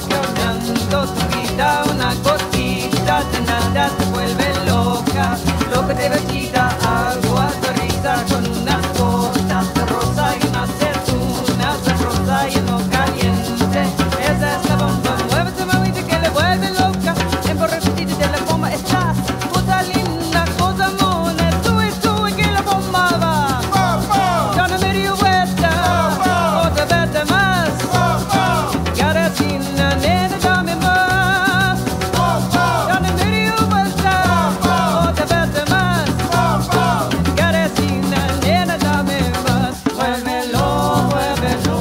cambiando tu vida, una gotita de nada te vuelve loca, loca de bebida, agua de risa con unas gotas de rosa y unas aceitunas de rosa y no caliente. Esa es la bomba, muévete mamita que le vuelve loca, emborrachita de la bomba estás, cosa linda, cosa mona, tú y que la bomba va. Ya no me dio vuelta, otra vez más, Garatina, nena, dame más. Ya no me dio vuelta, otra vez más, Garatina, nena, dame más. Muévelo, muévelo,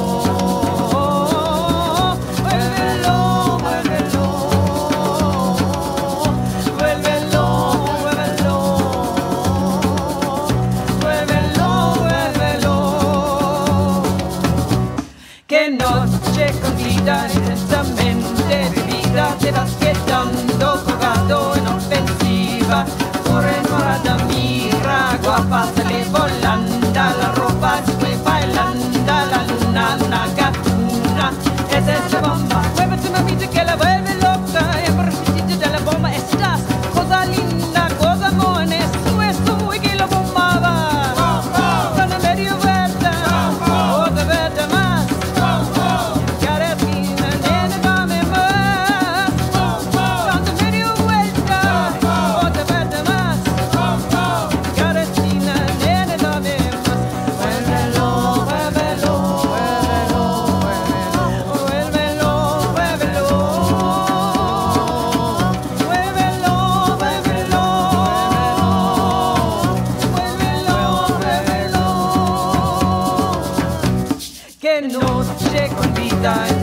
muévelo, muévelo, muévelo, muévelo, muévelo, muévelo. Que noche con vida intensamente vivida, te vas quedando colgado en ofensiva. Corre morada, mira, guapa, sale volando, la ropa se fue bailando, la luna, una gatuna, esa es la bomba. Muévete mamita que la vuelve loca, emborrachita de la bomba estás, cosa linda, cosa mona, es tú y que la bomba va. Dale medio vuelta, otra vez más, Garatina, nena, dame más. Dale medio vuelta, otra vez más, Garatina, nena, dame más. Muévelo, muévelo, muévelo, muévelo, muévelo, muévelo, muévelo, muévelo, muévelo. Que noche con vida